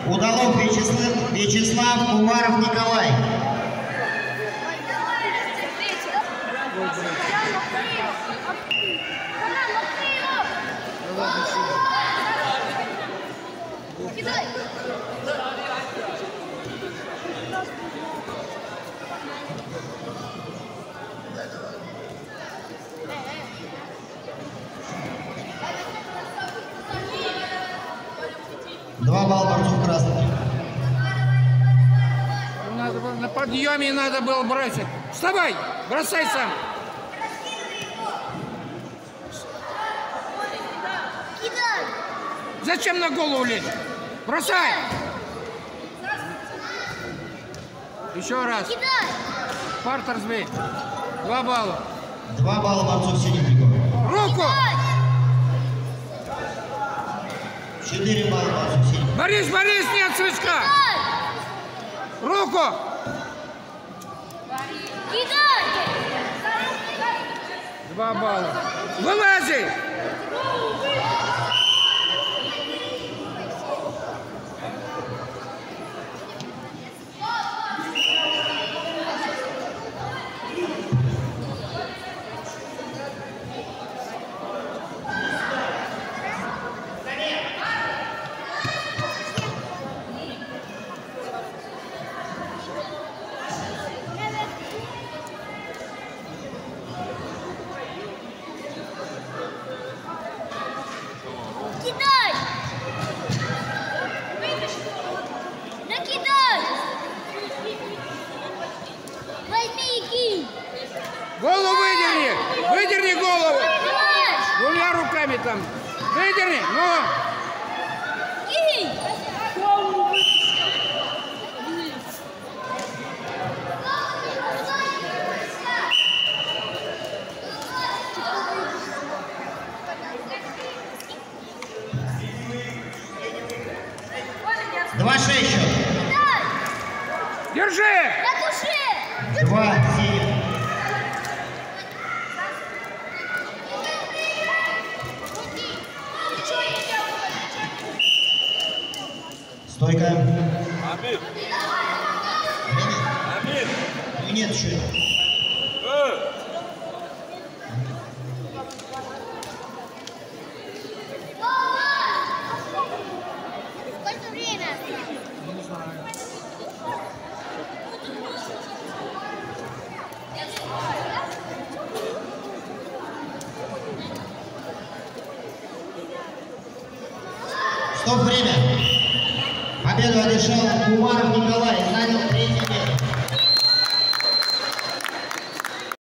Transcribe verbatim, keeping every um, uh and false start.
Удалов Вячеслав, Вячеслав, Кумаров Николай. Два балла борцов красных. Надо было, на подъеме надо было бросить. Вставай! Бросай сам! Зачем на голову лезть? Бросай! Еще раз. Партер сбей. Два балла. Два балла борцов синенького. Руку! Четыре балла борцов синенького. Борис, Борис, нет свистка! Руку! Два балла. Вылази! Голову выдерни! Выдерни голову! Двумя руками там! Выдерни! Ну! Два шесть счет. Держи! Два семь. Стойка. Амир. Амир. Ну нет еще. Э. Сколько время? Не знаю. Стоп, время. Победу одержал Кумаров Николай.